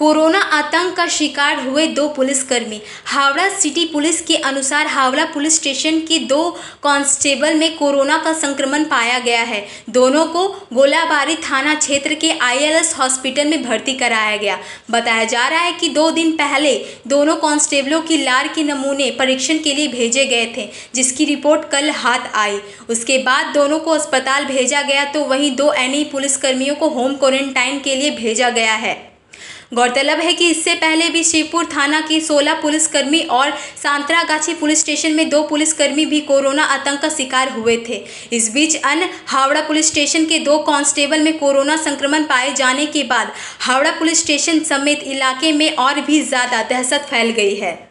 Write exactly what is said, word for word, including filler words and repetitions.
Corona आतंक का शिकार हुए दो पुलिसकर्मी। हावड़ा सिटी पुलिस के अनुसार हावड़ा पुलिस स्टेशन के दो कांस्टेबल में कोरोना का संक्रमण पाया गया है। दोनों को गोलाबारी थाना क्षेत्र के आईएलएस हॉस्पिटल में भर्ती कराया गया। बताया जा रहा है कि दो दिन पहले दोनों कांस्टेबलों की लार के नमूने परीक्षण के लिए भेजे गए थे, जिसकी रिपोर्ट कल हाथ आई। उसके बाद दोनों को अस्पताल भेजा गया, तो वहीं दो एनआई पुलिसकर्मियों को होम क्वारंटाइन के लिए भेजा गया है। गौरतलब है कि इससे पहले भी शिवपुर थाना के सोलह पुलिसकर्मी और सांतरागाछी पुलिस स्टेशन में दो पुलिसकर्मी भी कोरोना आतंक का शिकार हुए थे। इस बीच अन्य हावड़ा पुलिस स्टेशन के दो कांस्टेबल में कोरोना संक्रमण पाए जाने के बाद हावड़ा पुलिस स्टेशन समेत इलाके में और भी ज्यादा दहशत फैल गई है।